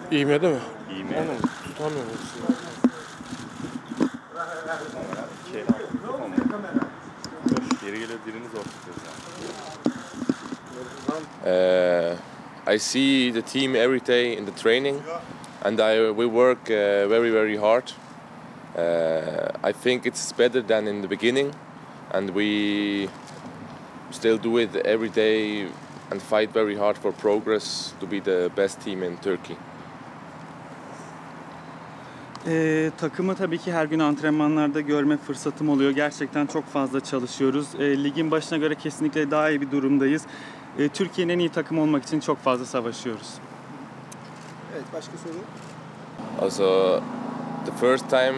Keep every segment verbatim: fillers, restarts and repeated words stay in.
İğmede mi? İğme. Onu tutamıyorum. Şey, geri geliyor dilini zor tutuyoruz yani. Uh, I see the team every day in the training, and I we work uh, very very hard. Uh, I think it's better than in the beginning, and we still do it every day and fight very hard for progress to be the best team in Turkey. Ee, takımı tabii ki her gün antrenmanlarda görme fırsatım oluyor. Gerçekten çok fazla çalışıyoruz. Ee, ligin başına göre kesinlikle daha iyi bir durumdayız. Ee, Türkiye'nin en iyi takımı olmak için çok fazla savaşıyoruz. Evet, başka soru? Also, the first time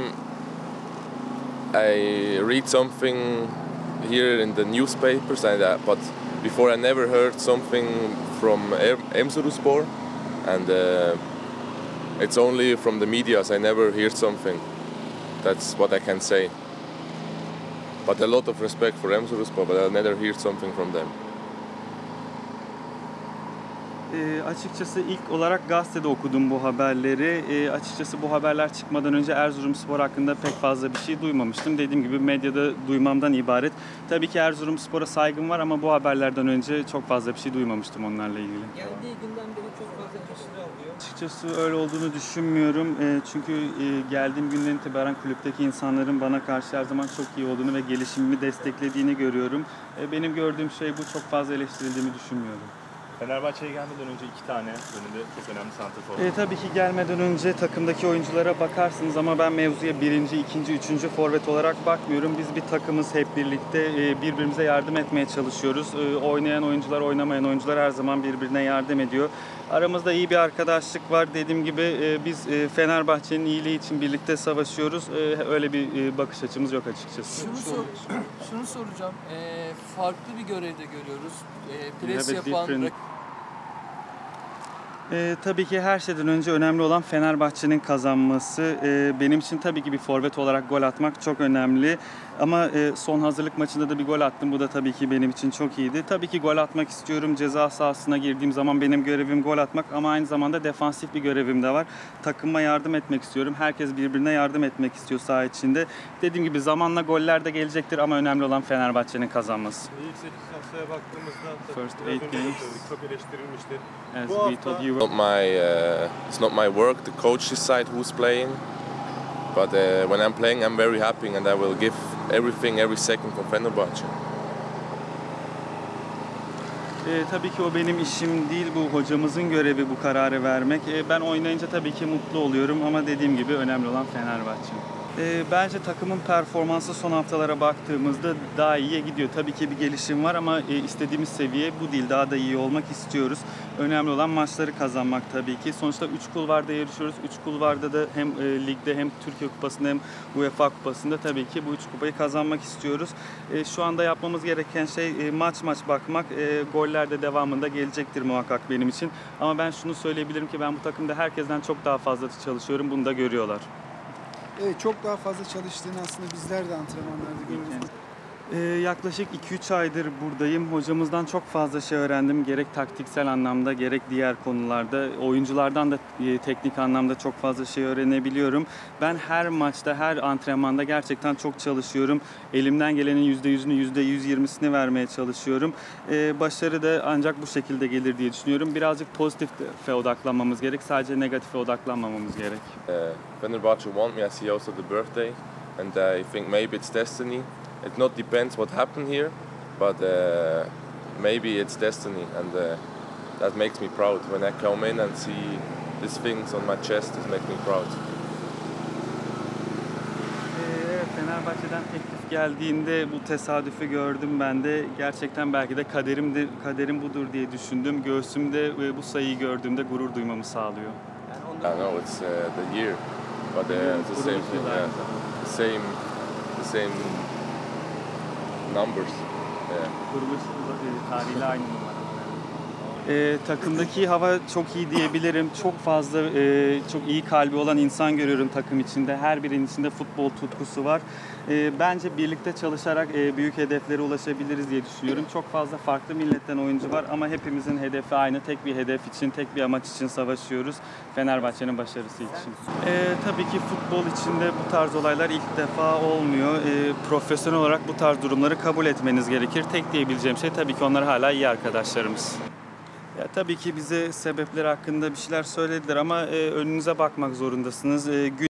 I read something here in the newspapers, and uh, but before I never heard something from Emzorspor, and uh, it's only from the media. I never hear something. That's what I can say. But a lot of respect for Emzorspor, but I'll never hear something from them. E, açıkçası ilk olarak gazetede okudum bu haberleri. E, açıkçası bu haberler çıkmadan önce Erzurumspor hakkında pek fazla bir şey duymamıştım. Dediğim gibi medyada duymamdan ibaret. Tabii ki Erzurumspor'a saygım var ama bu haberlerden önce çok fazla bir şey duymamıştım onlarla ilgili. Geldiği günden beri çok fazla eleştiri alıyor. Açıkçası öyle olduğunu düşünmüyorum. E, çünkü e, geldiğim günden itibaren kulüpteki insanların bana karşı her zaman çok iyi olduğunu ve gelişimimi desteklediğini görüyorum. E, benim gördüğüm şey bu, çok fazla eleştirildiğimi düşünmüyorum. Fenerbahçe'ye gelmeden önce iki tane önünde çok önemli santrafor. E, tabii ki gelmeden önce takımdaki oyunculara bakarsınız ama ben mevzuya birinci, ikinci, üçüncü forvet olarak bakmıyorum. Biz bir takımız, hep birlikte e, birbirimize yardım etmeye çalışıyoruz. E, oynayan oyuncular, oynamayan oyuncular her zaman birbirine yardım ediyor. Aramızda iyi bir arkadaşlık var. Dediğim gibi e, biz e, Fenerbahçe'nin iyiliği için birlikte savaşıyoruz. E, öyle bir e, bakış açımız yok açıkçası. Şunu, sor, şunu soracağım. E, farklı bir görevde görüyoruz. E, pres yapan... Different... Ee, tabii ki her şeyden önce önemli olan Fenerbahçe'nin kazanması. Ee, benim için tabii ki bir forvet olarak gol atmak çok önemli. Ama e, son hazırlık maçında da bir gol attım. Bu da tabii ki benim için çok iyiydi. Tabii ki gol atmak istiyorum. Ceza sahasına girdiğim zaman benim görevim gol atmak ama aynı zamanda defansif bir görevim de var. Takıma yardım etmek istiyorum. Herkes birbirine yardım etmek istiyor saha içinde. Dediğim gibi zamanla goller de gelecektir ama önemli olan Fenerbahçe'nin kazanması. İlk sekiz haftaya baktığımızda First eight games çok eleştirilmiştir. As Bu we hafta told you. Not my, uh, it's not my work. The coach decide who's playing. But uh, when I'm playing, I'm very happy, and I will give everything, every second for Fenerbahçe. E, tabii ki o benim işim değil, bu hocamızın görevi bu kararı vermek. E, ben oynayınca tabii ki mutlu oluyorum ama dediğim gibi önemli olan Fenerbahçe. E, bence takımın performansı son haftalara baktığımızda daha iyiye gidiyor. Tabii ki bir gelişim var ama e, istediğimiz seviye bu değil. Daha da iyi olmak istiyoruz. Önemli olan maçları kazanmak tabii ki. Sonuçta üç kulvarda yarışıyoruz. üç kulvarda da hem e, ligde hem Türkiye Kupası'nda hem UEFA Kupası'nda tabii ki bu üç kupayı kazanmak istiyoruz. E, şu anda yapmamız gereken şey e, maç maç bakmak. E, goller de devamında gelecektir muhakkak benim için. Ama ben şunu söyleyebilirim ki ben bu takımda herkesten çok daha fazla çalışıyorum. Bunu da görüyorlar. Evet, çok daha fazla çalıştığını aslında bizler de antrenmanlarda görüyoruz. Ee, yaklaşık iki üç aydır buradayım. Hocamızdan çok fazla şey öğrendim. Gerek taktiksel anlamda gerek diğer konularda. Oyunculardan da e, teknik anlamda çok fazla şey öğrenebiliyorum. Ben her maçta, her antrenmanda gerçekten çok çalışıyorum. Elimden gelenin yüzde yüzünü, yüzde yüz yirmisini vermeye çalışıyorum. Ee, başarı da ancak bu şekilde gelir diye düşünüyorum. Birazcık pozitife odaklanmamız gerek. Sadece negatife odaklanmamamız gerek. Uh, Fenerbahçe want me. I see also the birthday, and I think maybe it's destiny. It not depends what happened here, but uh, maybe it's destiny, and uh, that makes me proud. When I come in and see these things on my chest, it makes me proud. Ee, Fenerbahçe'den teklif geldiğinde bu tesadüfü gördüm ben de. Gerçekten belki de kaderim de kaderim budur diye düşündüm. Göğsümde bu sayıyı gördüğümde gurur duymamı sağlıyor. I know it's uh, the year, but uh, it's the same thing. Yeah, the same, the same. Numbers. Yeah. Kuruluş tarihiyle aynı numara. E, takımdaki hava çok iyi diyebilirim. Çok fazla, e, çok iyi kalbi olan insan görüyorum takım içinde. Her birinin içinde futbol tutkusu var. E, bence birlikte çalışarak e, büyük hedeflere ulaşabiliriz diye düşünüyorum. Çok fazla farklı milletten oyuncu var ama hepimizin hedefi aynı. Tek bir hedef için, tek bir amaç için savaşıyoruz. Fenerbahçe'nin başarısı için. E, tabii ki futbol içinde bu tarz olaylar ilk defa olmuyor. E, profesyonel olarak bu tarz durumları kabul etmeniz gerekir. Tek diyebileceğim şey tabii ki onlar hala iyi arkadaşlarımız. Ya tabii ki bize sebepleri hakkında bir şeyler söylediler ama e, önünüze bakmak zorundasınız. E,